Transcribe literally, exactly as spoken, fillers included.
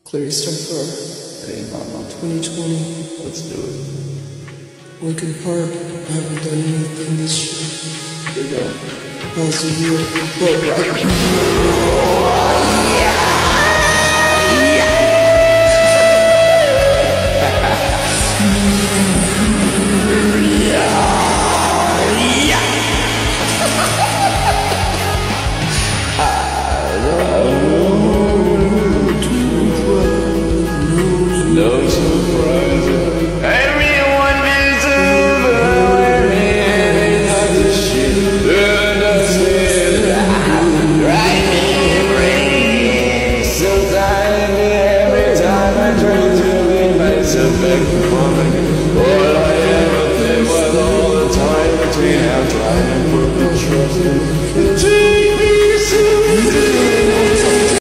Clear your start car. Hey, mama. twenty twenty. Let's do it. Lincoln Park. I haven't done anything this year. Here we go. How's the year? But right No surprises. Everyone is over when it has to shit. And that's it. Driving, raining. Sometimes, every time I try to bring myself back to home.